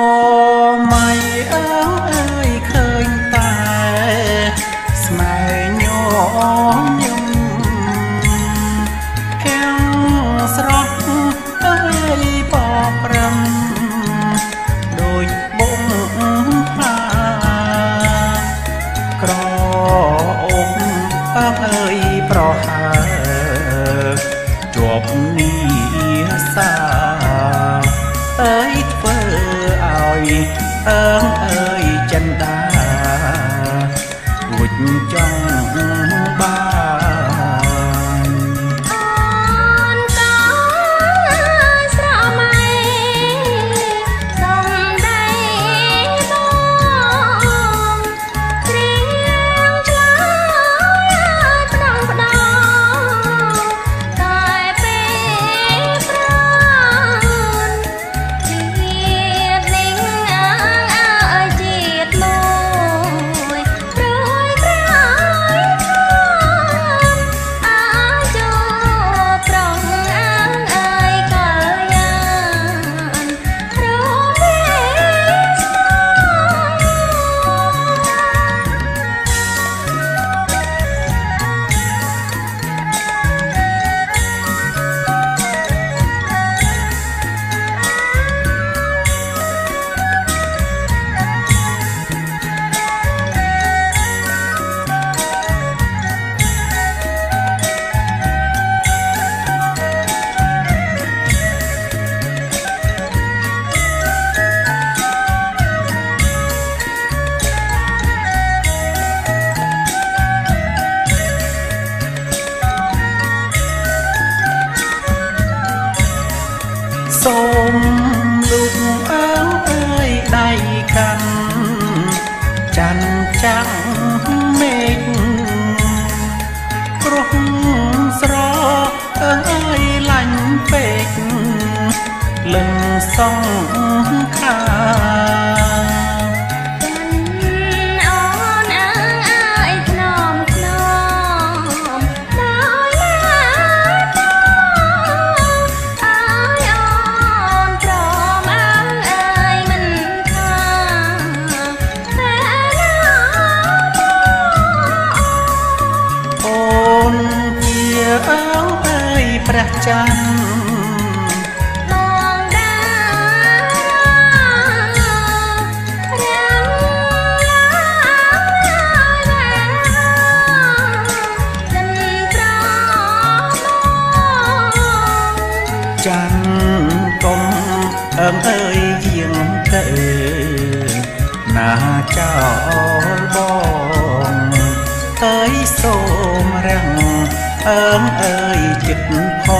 ไม่เอ้ยเคยแต่ស្នេហ៍ញញឹមខាំងស្រស់អើយបបរំដូចបងផ្លាក្រអូបអើយប្រហើជាប់នេះសាអើយធ្វើឲ្យអើយចិនដាួចចង់បានអូនក៏ស្រមៃសំដីបងត្រៀមឆ្លើយផ្ដងផ្ដងតែពេលប្រនជាតិនេះអើយជាតិមួយព្រួយក្រោយអាចោប្រងអើយកាលយ៉ាងរមែស្នសូមលោកអើយដៃកាន់ច័ន្ទចាំងមេឃព្រោះស្រអើយលាញ់ពេកលឹងសងខាអូនអើយខ្នំខ្នំដោយឡាតអើយអូនព្រមអើយមិនខាតែណាអូនជាអើយព្រះច័ន្ទបងដារាំឡាចិនប្រមច័ន្ទកុំអើយយាងទៅណាចោលបងអើយសូមរាំងអើយចិត្តផង